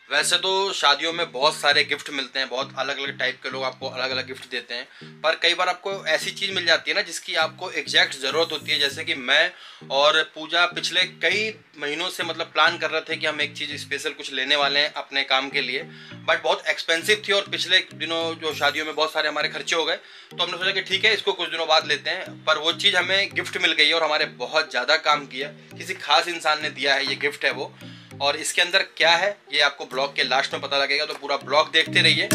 वैसे तो शादियों में बहुत सारे गिफ्ट मिलते हैं, बहुत अलग अलग टाइप के लोग आपको अलग अलग गिफ्ट देते हैं, पर कई बार आपको ऐसी चीज़ मिल जाती है ना जिसकी आपको एग्जैक्ट ज़रूरत होती है। जैसे कि मैं और पूजा पिछले कई महीनों से मतलब प्लान कर रहे थे कि हम एक चीज़ स्पेशल कुछ लेने वाले हैं अपने काम के लिए, बट बहुत एक्सपेंसिव थी और पिछले दिनों जो शादियों में बहुत सारे हमारे खर्चे हो गए, तो हमने सोचा कि ठीक है इसको कुछ दिनों बाद लेते हैं। पर वो चीज़ हमें गिफ्ट मिल गई है और हमारे बहुत ज़्यादा काम किया, किसी खास इंसान ने दिया है ये गिफ्ट है वो। और इसके अंदर क्या है ये आपको ब्लॉग के लास्ट में पता लगेगा, तो पूरा ब्लॉग देखते रहिए।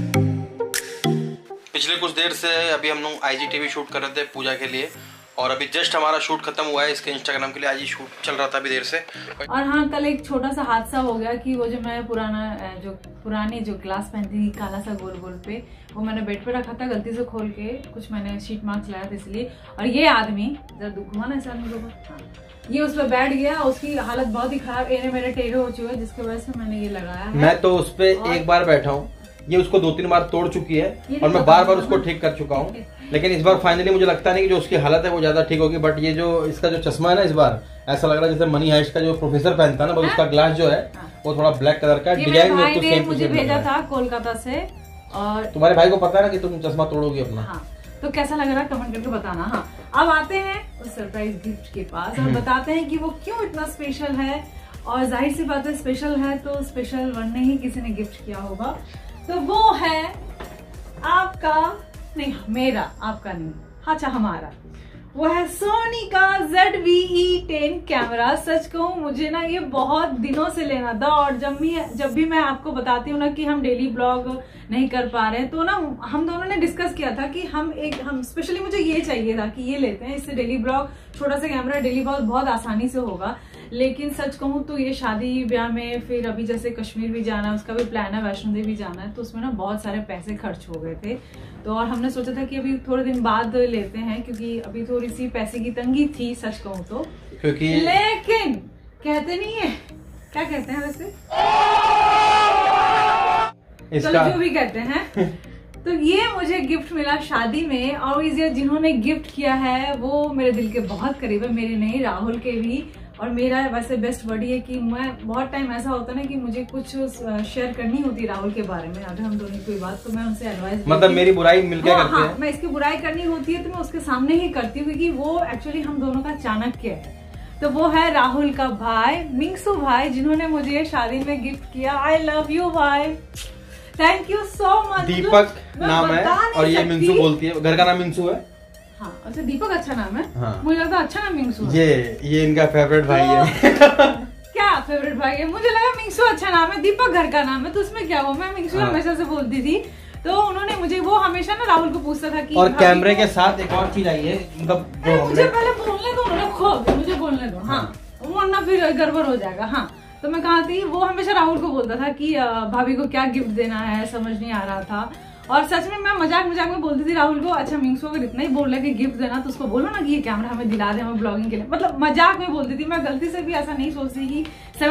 पिछले कुछ देर से अभी हम लोग IGTV शूट कर रहे थे पूजा के लिए, और अभी जस्ट हमारा शूट खत्म हुआ है इसके इंस्टाग्राम के लिए। आज ही शूट चल रहा था अभी देर से। और हाँ, कल एक छोटा सा हादसा हो गया कि वो जो मैं पुरानी जो ग्लास पहनती थी काला सा गोल गोल पे, वो मैंने बेड पे रखा था, गलती से खोल के कुछ मैंने शीट मार्क्स लाया था इसलिए। और ये आदमी जरा दुख हुआ ना इस आदमी को, ये उस पर बैठ गया, उसकी हालत बहुत ही खराब, एरे मेरे टेढ़े हो चुके, जिसकी वजह से मैंने ये लगाया है। मैं तो उस पर एक बार बैठा हूँ, ये उसको 2-3 बार तोड़ चुकी है और मैं बार बार उसको ठीक कर चुका हूँ, लेकिन इस बार फाइनली मुझे लगता नहीं कि जो उसकी हालत है वो ज्यादा ठीक होगी। बट ये जो इसका जो चश्मा है ना, इस बार ऐसा लग रहा है जैसे मनी हाइस्ट का जो प्रोफेसर पहनता है ना, बस उसका ग्लास जो है वो थोड़ा ब्लैक कलर का डिजाइन में तो सेम मुझे भेजा था कोलकाता से। और तुम्हारे भाई को पता है ना कि तुम चश्मा तोड़ोगी अपना। हाँ, तो कैसा लग रहा है कमेंट करके बताना। हाँ, अब आते हैं उस सरप्राइज गिफ्ट के पास और बताते हैं कि वो क्यों इतना स्पेशल है। और जाहिर सी बात है स्पेशल है तो स्पेशल वन ने ही किसी ने गिफ्ट किया होगा, तो वो है आपका नहीं, मेरा, आपका नहीं, अच्छा हमारा, वो है सोनी का ZVE10 कैमरा। सच कहूँ मुझे ना ये बहुत दिनों से लेना था, और जब भी मैं आपको बताती हूँ ना कि हम डेली ब्लॉग नहीं कर पा रहे हैं, तो ना हम दोनों ने डिस्कस किया था कि हम स्पेशली मुझे ये चाहिए था कि ये लेते हैं, इससे डेली ब्लॉग, छोटा सा कैमरा, डेली ब्लॉग बहुत आसानी से होगा। लेकिन सच कहूँ तो ये शादी ब्याह में, फिर अभी जैसे कश्मीर भी जाना है, उसका भी प्लान है, वैष्णो देवी जाना है, तो उसमें ना बहुत सारे पैसे खर्च हो गए थे। तो और हमने सोचा था कि अभी थोड़े दिन बाद लेते हैं, क्योंकि अभी थोड़ी सी पैसे की तंगी थी सच कहूँ तो, क्योंकि लेकिन कहते नहीं है, क्या कहते हैं वैसे, चलो जो भी कहते हैं। तो ये मुझे गिफ्ट मिला शादी में, और ये जिन्होंने गिफ्ट किया है वो मेरे दिल के बहुत करीब है, मेरे नहीं, राहुल के भी। और मेरा वैसे बेस्ट बडी है कि मैं बहुत टाइम ऐसा होता है ना कि मुझे कुछ शेयर करनी होती है राहुल के बारे में, अगर हम दोनों कोई बात, तो मैं उनसे एडवाइस, मतलब मेरी बुराई मिलकर करते हैं। मैं इसकी बुराई करनी होती है तो मैं उसके सामने ही करती हूँ, क्योंकि वो एक्चुअली हम दोनों का चाणक्य है। तो वो है राहुल का भाई, मिंगसू भाई, जिन्होंने मुझे शादी में गिफ्ट किया। आई लव यू भाई, thank you so much. Deepak नाम है और ये मिंगसू बोलती है, घर का नाम मिंगसू है। हाँ, अच्छा दीपक अच्छा नाम है। हाँ। मुझे लगता अच्छा नाम मिंगसू है। ये इनका फेवरेट भाई है। क्या फेवरेट भाई है? मुझे लगा मिंगसू अच्छा नाम है, दीपक घर का नाम है, तो उसमें क्या हुआ, मैं मिंगसू हमेशा से बोलती थी। तो उन्होंने मुझे, वो हमेशा ना राहुल को पूछता था कि, और कैमरे के साथ एक और चीज आई है, मतलब मुझे पहले बोलने दो, मुझे बोलने दो, हाँ, वरना फिर गड़बड़ हो जाएगा। हाँ, तो मैं कहा थी, वो हमेशा राहुल को बोलता था कि भाभी को क्या गिफ्ट देना है, समझ नहीं आ रहा था। और सच में मैं मजाक में बोलती थी राहुल को, अच्छा मिंगसू अगर इतना ही बोल रहे कि गिफ्ट देना, तो उसको बोलो ना कि ये कैमरा हमें दिला दे, हमें ब्लॉगिंग के लिए, मतलब मजाक में बोलती थी। मैं गलती से भी ऐसा नहीं सोचती कि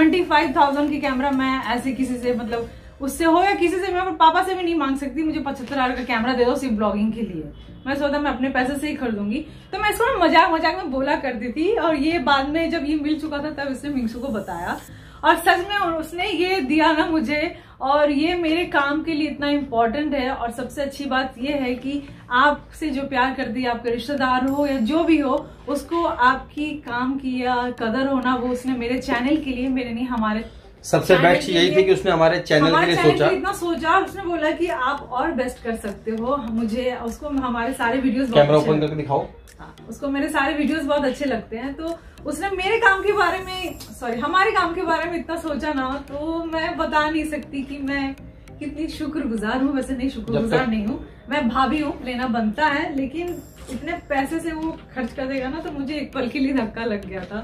75,000 की कैमरा मैं ऐसे किसी से, मतलब उससे हो या किसी से, मैं पापा से भी नहीं मांग सकती मुझे 75,000 का कैमरा दे दो सिर्फ ब्लॉगिंग के लिए। मैं सोचा मैं अपने पैसे से ही खरीदूंगी, तो मैं इसको मजाक में बोला करती थी। और ये बाद में जब ये मिल चुका था तब इसने मिंगसू को बताया, और सच में उसने ये दिया ना मुझे, और ये मेरे काम के लिए इतना इम्पोर्टेंट है। और सबसे अच्छी बात ये है कि आपसे जो प्यार करती है, आपके रिश्तेदार हो या जो भी हो, उसको आपकी काम की या कदर होना, वो उसने मेरे चैनल के लिए, मेरे नहीं हमारे सबसे बेस्ट चीज यही थी कि उसने हमारे चैनल के लिए सोचा, इतना सोचा। उसने बोला कि आप और बेस्ट कर सकते हो, मुझे उसको हमारे सारे वीडियोस, कैमरा ओपन करके दिखाओ, उसको मेरे सारे वीडियोस बहुत अच्छे लगते हैं। तो उसने मेरे काम के बारे में, हमारे काम के बारे में इतना सोचा ना, तो मैं बता नहीं सकती कि मैं कितनी शुक्रगुजार हूँ। वैसे नहीं, शुक्रगुजार नहीं हूँ, मैं भाभी हूँ, लेना बनता है, लेकिन इतने पैसे से वो खर्च कर देगा ना, तो मुझे एक पल के लिए धक्का लग गया था।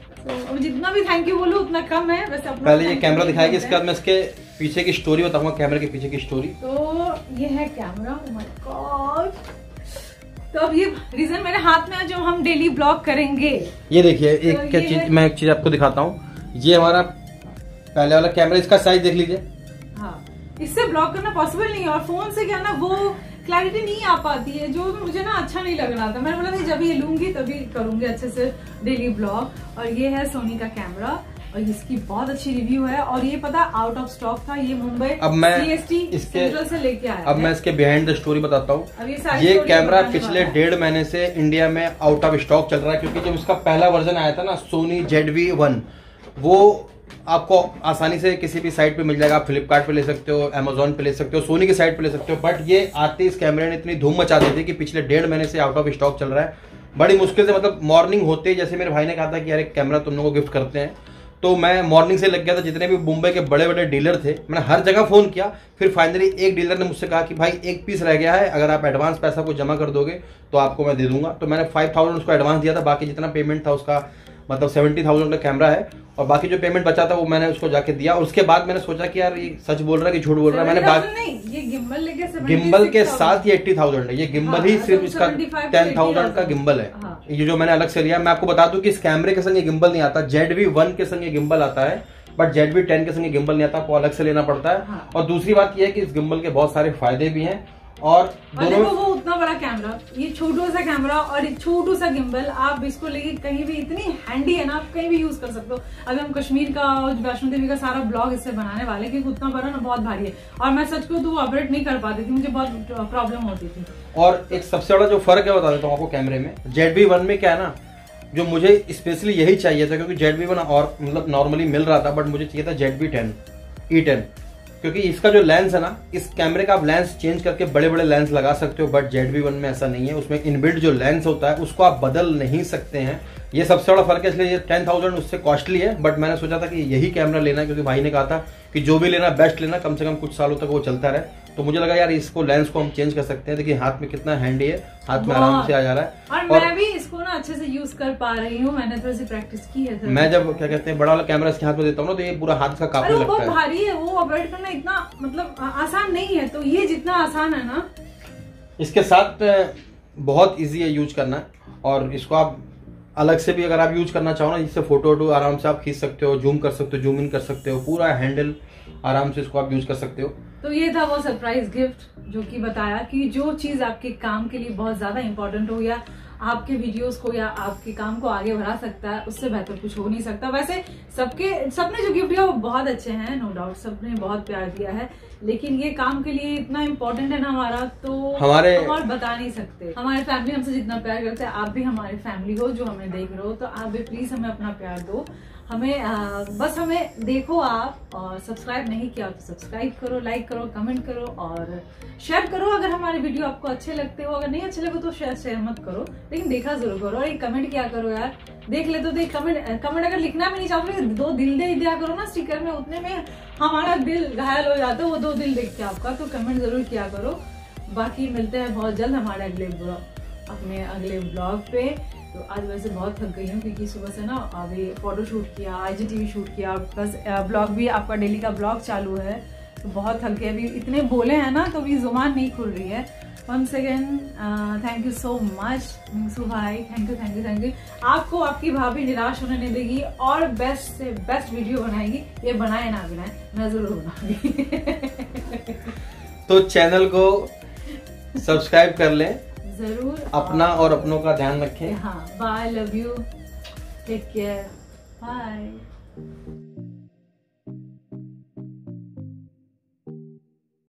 तो जितना भी थैंक यू बोलूं उतना कम है। वैसे पहले ये कैमरा दिखाएगी, इसके बाद मैं इसके पीछे की स्टोरी बताऊंगा, कैमरे के पीछे की स्टोरी। तो ये है कैमरा, ओह माय गॉड। तो अब ये रीजन मेरे हाथ में है, जो हम डेली ब्लॉग करेंगे। ये देखिए, मैं एक चीज आपको दिखाता हूँ, ये हमारा पहले वाला कैमरा, इसका साइज देख लीजिए। हाँ, इससे ब्लॉग करना पॉसिबल नहीं है, और फोन से क्या ना वो क्लैरिटी नहीं आ पाती है, जो मुझे ना अच्छा नहीं लग रहा था। मैंने बोला था जब ये लूंगी तभी करूंगी अच्छे से डेली ब्लॉग। और ये है सोनी का कैमरा, और इसकी बहुत अच्छी रिव्यू है। और ये पता आउट ऑफ स्टॉक था, ये मुंबई अब मैं CST सेंट्रल से लेके आया। अब मैं इसके बिहाइंड द स्टोरी बताता हूँ। ये कैमरा पिछले 1.5 महीने से इंडिया में आउट ऑफ स्टॉक चल रहा है, क्योंकि जब इसका पहला वर्जन आया था ना सोनी ZV-1, वो आपको आसानी से किसी भी साइट पे मिल जाएगा। आप फ्लिपकार्ट पे ले सकते हो, अमेजोन पे ले सकते हो, सोनी की साइट पे ले सकते हो। बट ये आते इस कैमरे ने इतनी धूम मचा दी थी कि पिछले 1.5 महीने से आउट ऑफ स्टॉक चल रहा है। बड़ी मुश्किल से, मतलब मॉर्निंग होते ही, जैसे मेरे भाई ने कहा था कि यार एक कैमरा तुम लोगों को गिफ्ट करते हैं, तो मैं मॉर्निंग से लग गया था। जितने भी मुंबई के बड़े बड़े डीलर थे, मैंने हर जगह फोन किया। फिर फाइनली एक डीलर ने मुझसे कहा कि भाई एक पीस रह गया है, अगर आप एडवांस पैसा को जमा कर दोगे तो आपको मैं दे दूंगा। तो मैंने 5000 उसको एडवांस दिया था। बाकी जितना पेमेंट था उसका, मतलब 70,000 का कैमरा है, और बाकी जो पेमेंट बचा था वो मैंने उसको जाके दिया। और उसके बाद मैंने सोचा कि यार ये सच बोल रहा है कि झूठ बोल रहा है। मैंने ये गिम्बल के साथ ये 80,000 है। ये गिम्बल ही सिर्फ इसका 10,000 का गिम्बल है। ये जो मैंने अलग से लिया, मैं आपको बता दूं कि इस कैमरे के संग ये गिम्बल नहीं आता। ZV-1 के संग ये गिम्बल आता है, बट ZV-10 के संग ये गिम्बल नहीं आता, आपको अलग से लेना पड़ता है। और दूसरी बात यह है कि इस गिम्बल के बहुत सारे फायदे भी हैं। और देखो वो उतना बड़ा कैमरा, ये छोटू सा कैमरा और एक छोटू सा गिम्बल, आप इसको लेके कहीं भी, इतनी हैंडी है ना, आप कहीं भी यूज कर सकते हो। अभी हम कश्मीर का और वैष्णो देवी का सारा ब्लॉग इससे बनाने वाले, क्योंकि उतना बड़ा ना बहुत भारी है। और मैं सच कहूं तो वो ऑपरेट नहीं कर पाती थी, मुझे बहुत प्रॉब्लम होती थी। और एक सबसे बड़ा जो फर्क है बता देता हूँ आपको कैमरे में। ZV-1 में क्या है ना, जो मुझे स्पेशली यही चाहिए था, क्योंकि ZV-1 और मतलब नॉर्मली मिल रहा था, बट मुझे चाहिए था ZV-10 E10, क्योंकि इसका जो लेंस है ना, इस कैमरे का आप लेंस चेंज करके बड़े बड़े लेंस लगा सकते हो, बट ZV-1 में ऐसा नहीं है। उसमें इनबिल्ट जो लेंस होता है उसको आप बदल नहीं सकते हैं। ये सबसे बड़ा फर्क है, इसलिए ये 10,000 उससे कॉस्टली है। बट मैंने सोचा था कि यही कैमरा लेना है, क्योंकि भाई ने कहा था कि जो भी लेना बेस्ट लेना, कम से कम कुछ सालों तक वो चलता रहे। तो मुझे लगा यार इसको लेंस को हम चेंज कर सकते हैं। देखिए हाथ में कितना हैंडी है, हाथ में आराम से आ जा रहा है। और मैं भी इसको ना अच्छे से यूज कर पा रही हूँ, मैंने थोड़ी सी प्रैक्टिस की है। मैं जब क्या कहते हैं बड़ा वाला कैमरा इसके हाथ में देता हूँ ना, तो ये पूरा हाथ का काफी लगता है। बहुत भारी है, वो ऑपरेट करना इतना मतलब आसान नहीं है। तो ये जितना आसान है ना, इसके साथ बहुत इजी है यूज करना। और इसको आप अलग से भी अगर आप यूज करना चाहो ना, जिससे फोटो वोटो आराम से आप खींच सकते हो, जूम कर सकते हो, जूम इन कर सकते हो, पूरा हैंडल आराम से इसको आप यूज कर सकते हो। तो ये था वो सरप्राइज गिफ्ट जो कि बताया कि जो चीज आपके काम के लिए बहुत ज्यादा इंपॉर्टेंट हो, या आपके वीडियोस को या आपके काम को आगे बढ़ा सकता है, उससे बेहतर कुछ हो नहीं सकता। वैसे सबने जो गिफ्ट दिया वो बहुत अच्छे हैं, नो डाउट, सबने बहुत प्यार दिया है। लेकिन ये काम के लिए इतना इम्पोर्टेंट है ना हमारा, तो हम और बता नहीं सकते। हमारे फैमिली हमसे जितना प्यार करते हैं, आप भी हमारे फैमिली हो जो हमें देख रहे हो, तो आप भी प्लीज हमें अपना प्यार दो। हमें बस हमें देखो आप, और सब्सक्राइब नहीं किया तो सब्सक्राइब करो, लाइक करो, कमेंट करो और शेयर करो। अगर हमारे वीडियो आपको अच्छे लगते हो, अगर नहीं अच्छे लगे तो शेयर मत करो, लेकिन देखा जरूर करो। और एक कमेंट क्या करो यार, देख ले तो देख। कमेंट अगर लिखना भी नहीं चाहोगे, 2 दिल दे दिया करो ना स्टिकर में, उतने में हमारा दिल घायल हो जाता है, वो 2 दिल देख के आपका। तो कमेंट जरूर किया करो। बाकी मिलते हैं बहुत जल्द हमारे अपने अगले ब्लॉग पे। तो आज वैसे बहुत थक गई हूँ, क्योंकि सुबह से ना अभी फोटो शूट किया, IGTV शूट किया, प्लस ब्लॉग भी आपका डेली का ब्लॉग चालू है, तो बहुत थक गए। अभी इतने बोले हैं ना, तो अभी जुबान नहीं खुल रही है। Once again thank you so much Mingsu भाई, थैंक यू। आपको आपकी भाभी निराश होने नहीं देगी और बेस्ट से बेस्ट वीडियो बनाएगी। ये बनाए ना बनाए, मैं जरूर बनाऊंगी। तो चैनल को सब्सक्राइब कर लें जरूर, अपना और अपनों का ध्यान रखें। हाँ, bye, love you, take care, bye.